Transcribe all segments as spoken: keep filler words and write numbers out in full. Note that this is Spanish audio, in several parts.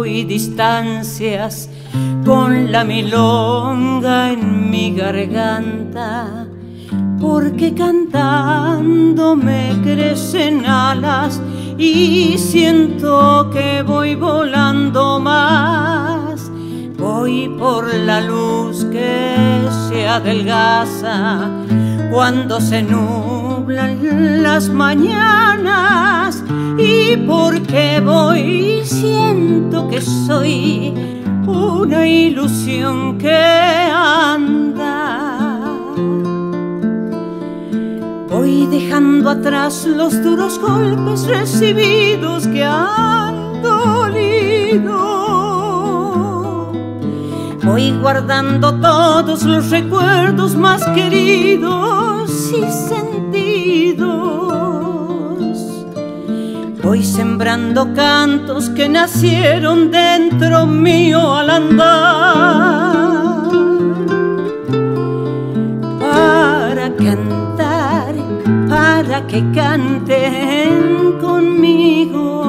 y distancias con la milonga en mi garganta, porque cantando me crecen alas y siento que voy volando más. Voy por la luz que se adelgaza cuando se nublan las mañanas, y porque voy siento que soy una ilusión que anda. Voy dejando atrás los duros golpes recibidos que han dolido. Voy guardando todos los recuerdos más queridos y sentidos. Voy sembrando cantos que nacieron dentro mío al andar, para cantar, para que canten conmigo.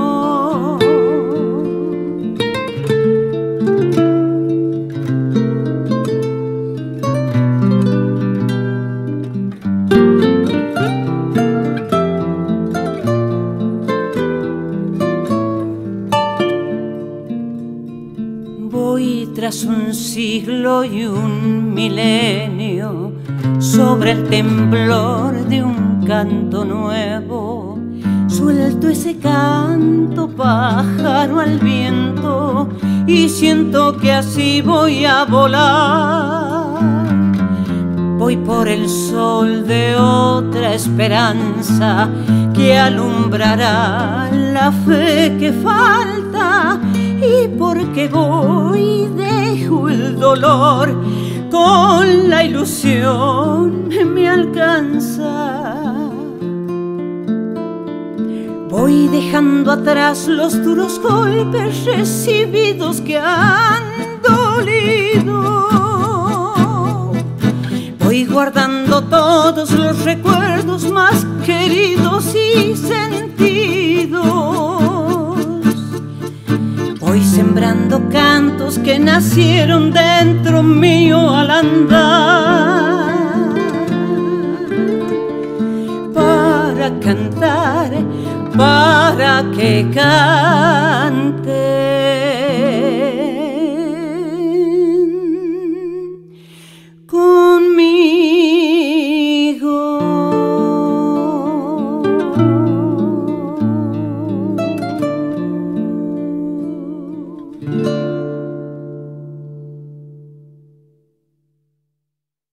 Voy tras un siglo y un milenio sobre el temblor de un canto nuevo. Suelto ese canto, pájaro, al viento, y siento que así voy a volar. Voy por el sol de otra esperanza que alumbrará la fe que falta. Y porque voy dejo el dolor, con la ilusión me alcanza. Voy dejando atrás los duros golpes recibidos que han dolido. Voy guardando todos los recuerdos más queridos y sentidos. Voy sembrando cantos que nacieron dentro mío al andar, para cantar, para que cante.